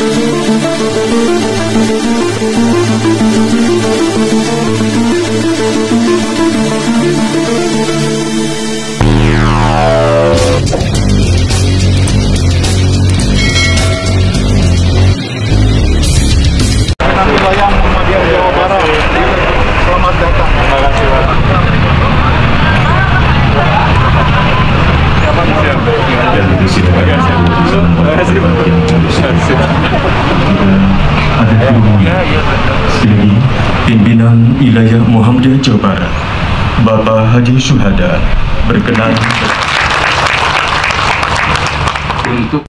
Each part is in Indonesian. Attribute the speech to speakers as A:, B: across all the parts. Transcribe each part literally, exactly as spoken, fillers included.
A: Pimpinan Wilayah Muhammadiyah Jawa Barat, Bapak Haji Syuhada, berkenan untuk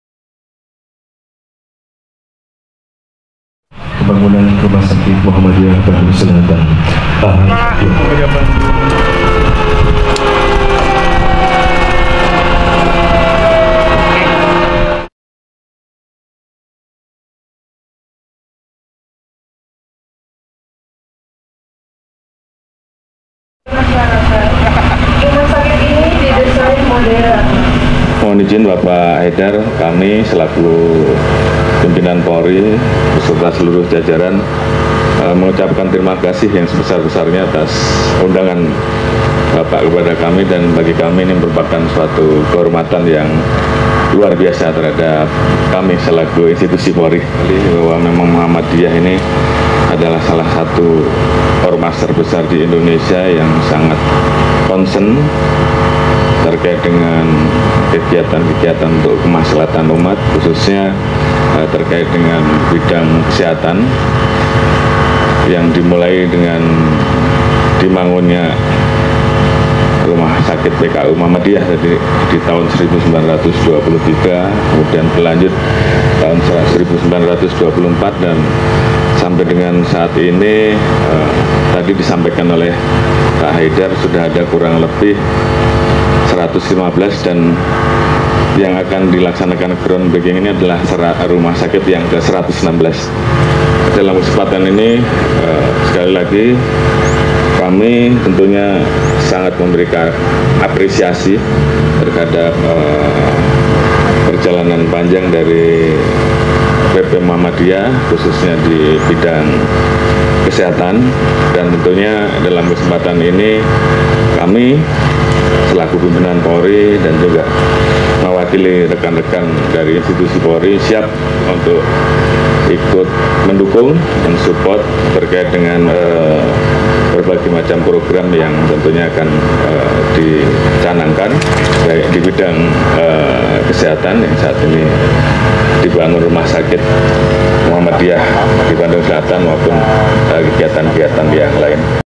A: pembangunan Rumah Sakit Muhammadiyah Baru Selatan tahap dua.
B: Rumah sakit ini didesain modern.
C: Mohon izin Bapak Haidar, kami selaku pimpinan Polri beserta seluruh jajaran uh, mengucapkan terima kasih yang sebesar-besarnya atas undangan Bapak kepada kami, dan bagi kami ini merupakan suatu kehormatan yang luar biasa terhadap kami selaku institusi Polri, bahwa memang Muhammadiyah ini adalah salah satu ormas terbesar di Indonesia yang sangat concern terkait dengan kegiatan-kegiatan untuk kemaslahatan umat, khususnya eh, terkait dengan bidang kesehatan yang dimulai dengan dibangunnya Rumah Sakit P K U Muhammadiyah di, di tahun seribu sembilan ratus dua puluh tiga, kemudian berlanjut tahun seribu sembilan ratus dua puluh empat, dan sampai dengan saat ini eh, tadi disampaikan oleh Pak Haidar sudah ada kurang lebih seratus lima belas, dan yang akan dilaksanakan groundbreaking ini adalah rumah sakit yang ke seratus enam belas. Dalam kesempatan ini eh, sekali lagi kami tentunya sangat memberikan apresiasi terhadap eh, perjalanan panjang dari P P Muhammadiyah khususnya di bidang kesehatan, dan tentunya dalam kesempatan ini kami selaku pimpinan Polri dan juga mewakili rekan-rekan dari institusi Polri siap untuk ikut mendukung, mensupport terkait dengan uh, berbagai macam program yang tentunya akan uh, dicanangkan baik di bidang uh, kesehatan yang saat ini dibangun Rumah Sakit Muhammadiyah di Bandung Selatan maupun kegiatan-kegiatan uh, yang lain.